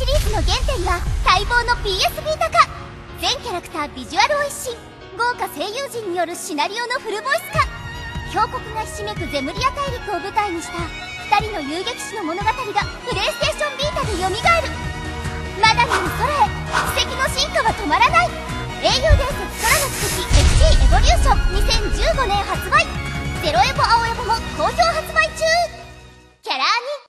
シリーズの原点が待望の PS ビータ化。全キャラクタービジュアルを一新、豪華声優陣によるシナリオのフルボイス化。峡谷がひしめくゼムリア大陸を舞台にした2人の遊撃士の物語がプレイステーションビータでよみがえる。まだ見ぬ空へ、奇跡の進化は止まらない。英雄伝説空の奇跡 FC エボリューション2015年発売。ゼロエボ青エボも好評発売中。キャラーに